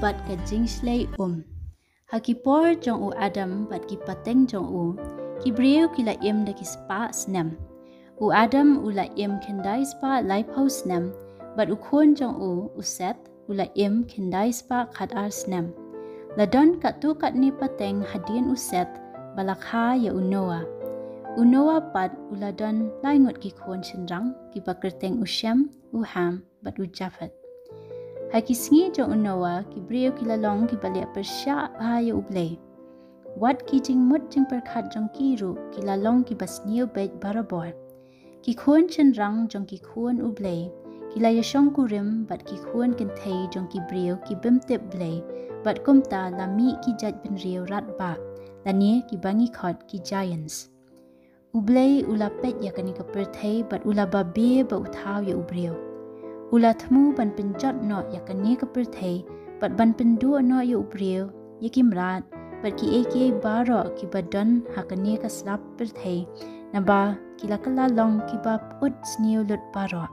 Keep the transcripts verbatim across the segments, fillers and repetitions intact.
bat ka jingshlei um. Hakipor jong u Adam bat ki pateng jong u. Ki breu ki la im da ki spa snem. U Adam u la im kendai spa lai pau snem. Bat u khon jong u u Seth u la im kendai spa khat ar snem. Ladon kat tu kat ni pateng hadien u Seth balakha ya u Noah. U Noah pat u ladon lai ngot ki khon shinrang ki bakerteng u Shem u Ham bat u Japhet. Haki singi jong u Noah ki breu ki lalong ki balik persya bahaya ublei. Wat ki jing mut jing perkhat jong kiru ki lalong ki basniu beit barabor. Ki khon shinrang jong ki khon ublei. Ki la yashong kurim bat ki khon kentei jong ki breu ki bimtip blei. Bat kumta la mi ki jaj bin riu rat ba. Lanie ki bangi khot ki giants. Ublei ula pet ya kani ka perthei bat ula babe ba uthaw ya ubreu. Ula thmu ban penjot no ya kani ka perthei bat ban pendu no ya ubreu ya kimrat bat ki eke baroh ki badon hakani ka slap perthei na ba ki la kala long ki ba ut sniu lut baroh.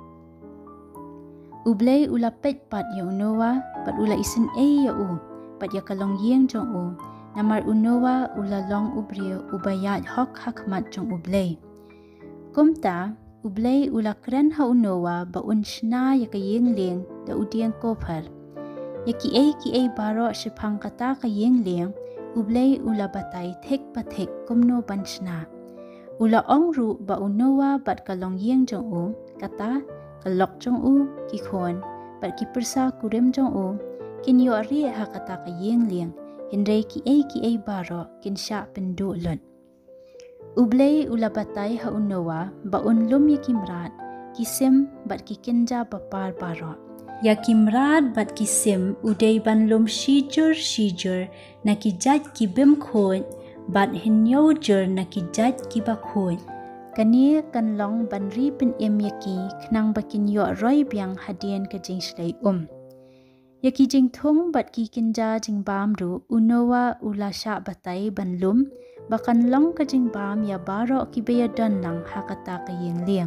Ublei ula pet pat ya Noah bat ula isin e ya u pat ya kalong yeng jong u namar u Noah ula long ubreu ubayat hok hakmat jong ublei. Kumta ublei ula kren ha u Noah ba un shna ya ka yeng leng da udiang kopar. Ya ki e ki e baroh shipang kata ka yeng leng ublei ula batay thek pathek kumno ban shna. Ula ong ru ba u Noah bat kalong yeng jong u kata kalok jong u ki khon bat ki persa kurim jong u kin yo ri ha kata ka yeng leng hindai ki e ki e baroh kin sha pendu lun. Ublei ula batay ha u Noah ba un lum ya kimrat kisim bat ki kinja bapar baroh. Ya kimrat bat kisim udai ban lum shijur shijur na ki jaj ki bim khon bat hinyo jur na ki jaj ki ba khon. Kani kan long ban ri pin im yaki knang bakin yo roi biang hadien ka jingshlei um. Yaki jing thung bat ki kinja jing bam ru u Noah ula sha batay ban lum bakan long ka jing bam ya baroh ki beya don lang hakata ka yeng liang.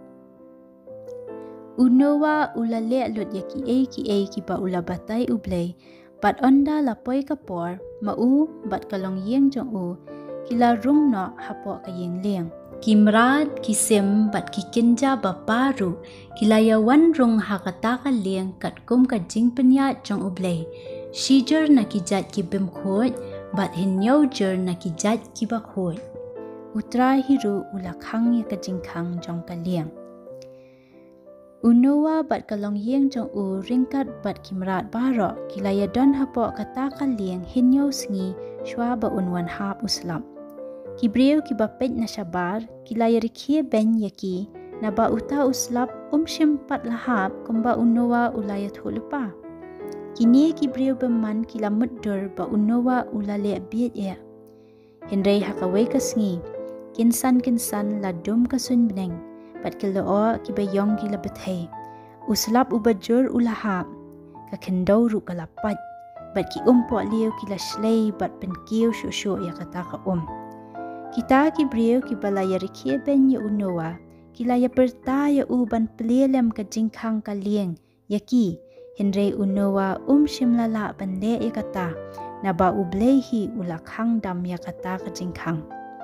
U Noah ula le lut yaki e ki e ki ba ula batay ublei bat onda la poi kapor ma u bat kalong yeng jong u kila rung no hapo ka yeng liang. Kimrat kisim bat ki kinja baparu kilaya wan rung hakata ka liang kat kum ka jing penyat jong ublei. Shijur na ki jat ki bim khot bat hinyo jur na ki jat ki ba khot. Utra hiru ula khang ya ka jing khang jong ka liang. U Noah bat kalong yeng jong u ringkat bat kimrat baroh kilaya don hapo kata ka liang hinyo sngi shwa ba unwan hap uslam. Ki breu ki ba pet na shabar kilaya rikhie ben yaki na ba uta uslap umshim pat lahap kumba u Noah ulaya thulupa. Kini ki breu beman kila muddur ba u Noah ula le biet ya. Hindai hakawai ka sngi kinsan kinsan la dum ka sun beneng bat kiloo ki bayong kila bethei. Uslap ubajur ulahap ka kendau ru kalapat bat ki umpo liu kila shlei bat penkiu shushu ya kata ka um. Kita ki breu ki balaya rikhie ben ya u Noah kilaya perta ya u ban plelem ka jingkhang ka lieng yaki hindai u Noah um shim lala ban le ya kata na ba ublei hi ula khang dam ya kata ka jingkhang.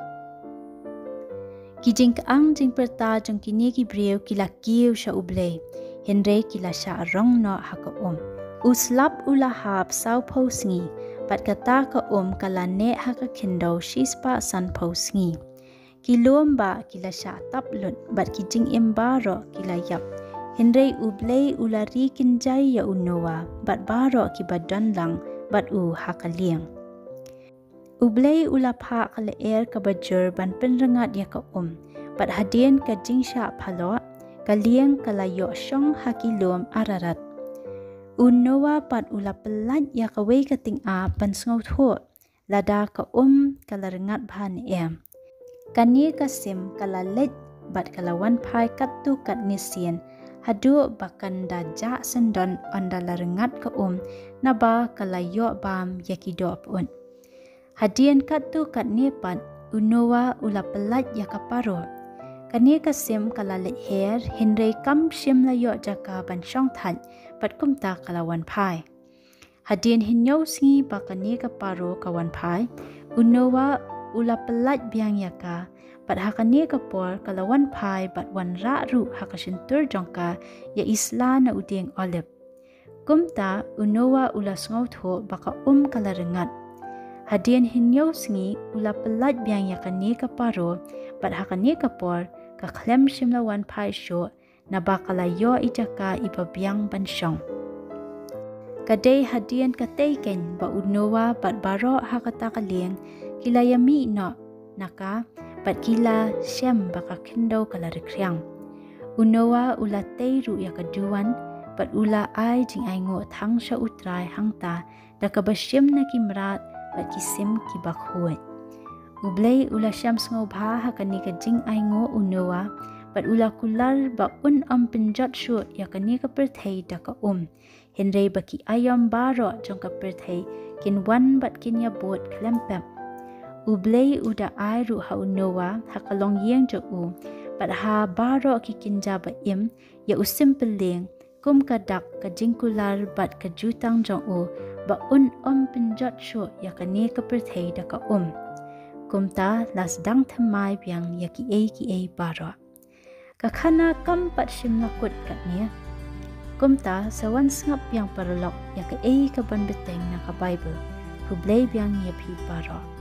Ki jingkang jing perta jong kini ki breu kila kiu sha ublei hindai kila sha rong no ha ka um. Uslap ulahap sau pau sngi bat kata ka um kala ne ha ka kindau shispa san pau sngi. Ki luom ba kila sha tap lut bat ki jing im baroh kila yap. Hindai ublei ula ri kinjai ya u Noah bat baroh ki badon lang bat u ha ka liang. Ublei ula pha kala air ka bajur ban penrengat ya ka um bat hadien ka jingsha phalo ka liang kala yo shong ha ki luom ararat. U Noah pat ula pelat ya kawai ka ting a ban ngau tho lada ka um kala rengat bhan em. Kani ka sim kala let bat kala wan phai kat tu kat nisien hadu bakan da ja sendon onda la rengat ka um na ba kala yo bam yaki do pun. Hadien kat tu kat ni pat u Noah ula pelat ya ka paro. Kani ka sim kala let her hindai kam shim la yo jaka ban shong than pat kumta kalawan phai. Hadien hinyau singi bakane ka paro kawan pai, unowa ula pelat biang yaka, bat hakane ka por kalawan pai bat wan ra ru hakasintur jongka ya isla na udeng olip. Kumta unowa ula sngau tho baka um kalarengat. Hadien hinyau singi ula pelat biang yakane ka paro, bat hakane ka por ka klem shimla wan pai syo na bakala yo ijaka iba biang bansyong. Kadai hadien kataiken ba unowa bat baroh hakatakaling kila yami no naka bat kila syam baka kendau kala rekryang. Unowa ula teiru ya kaduan bat ula ai jing aingo thang sya utrai hangta da kabasyam na kimrat bat kisim kibakhuat. Khublei ula syam sngau bha hakani ka jing aingo unowa bat ula kular ba un am pinjat syu ya kani ka perthei da ka um. Henrei baki ayam baroh jong ka perthei kin wan bat kin ya bot klempem. Khublei uda ai ru ha unowa hakalong yeng jo u bat ha baroh ki kinja ba im ya usim peleng kum kadak ka jingkular bat ka jutang jong u ba un om pinjat syu ya kani ka perthei da ka um. Kumta las dang thamai biang ya ki ei ki ei baroh. Ka khana kam pat sim lakut kat nia. Kumta sawan sngap yang paralok ya ka ei ka ban beteng na ka Baibl. Khublei biang ya pi baroh.